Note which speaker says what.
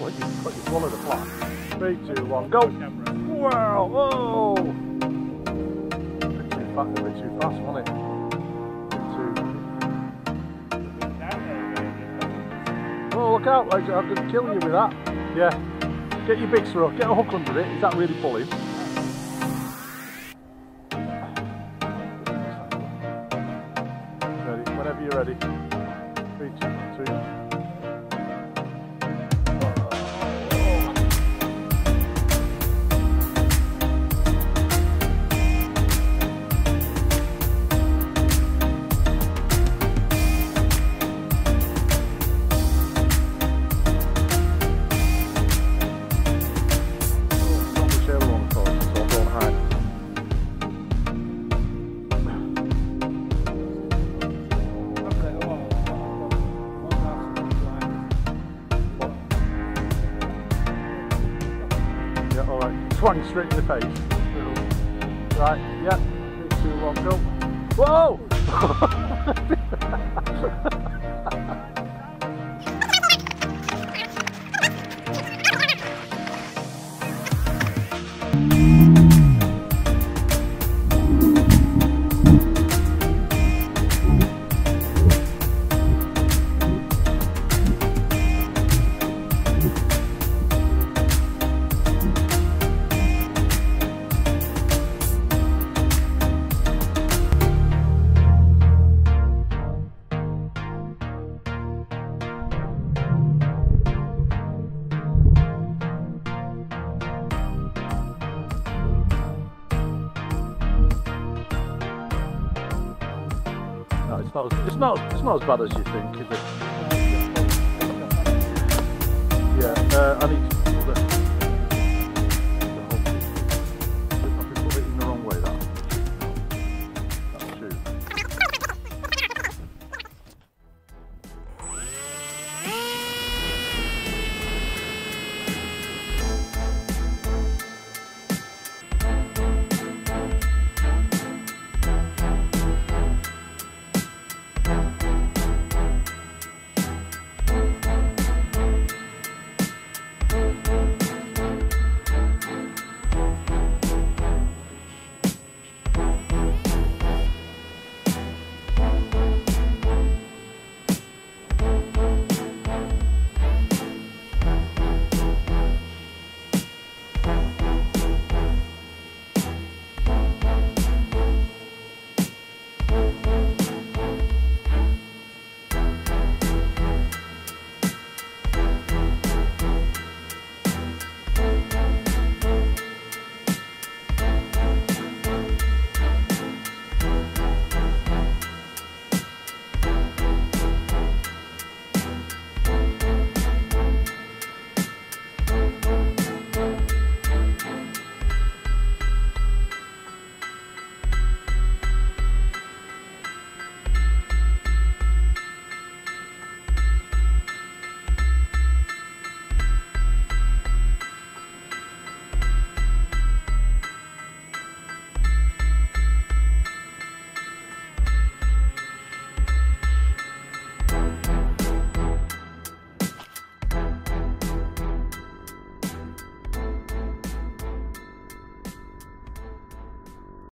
Speaker 1: when you swallow the fly. 3, 2, 1, go! Wow! Oh! A bit too fast, wasn't it? Oh, look out! I could kill you with that. Yeah. Get your big throw. Get a hook under it. Is that really pulling? Ready? Whenever you're ready. 3, 2, 2. Swang straight in the face. Right, yeah. 3, 2, 1, go. Whoa! No, it's not as bad as you think, is it? Yeah, I need to